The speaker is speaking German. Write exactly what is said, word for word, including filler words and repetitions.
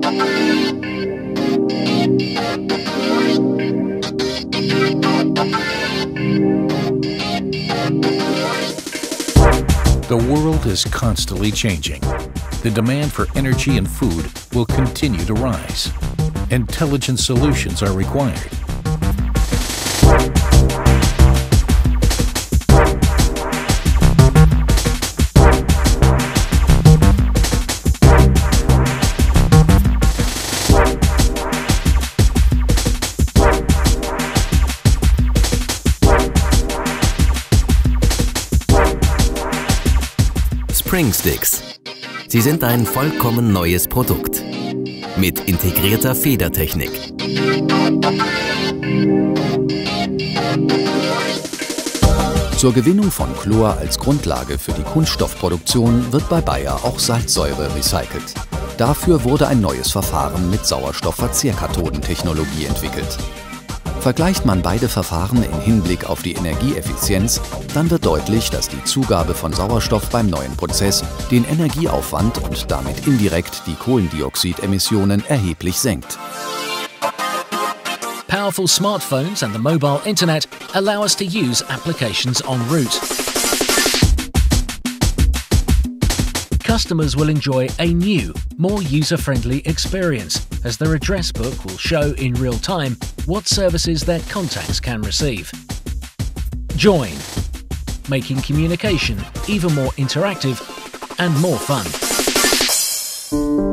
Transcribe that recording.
The world is constantly changing. The demand for energy and food will continue to rise. Intelligent solutions are required. Springsticks. Sie sind ein vollkommen neues Produkt mit integrierter Federtechnik. Zur Gewinnung von Chlor als Grundlage für die Kunststoffproduktion wird bei Bayer auch Salzsäure recycelt. Dafür wurde ein neues Verfahren mit Sauerstoffverzehrkathodentechnologie entwickelt. Vergleicht man beide Verfahren im Hinblick auf die Energieeffizienz, dann wird deutlich, dass die Zugabe von Sauerstoff beim neuen Prozess den Energieaufwand und damit indirekt die Kohlendioxidemissionen erheblich senkt. Powerful smartphones and the mobile internet allow us to use applications en route. Customers will enjoy a new, more user-friendly experience, as their address book will show in real time what services their contacts can receive. Join, making communication even more interactive and more fun.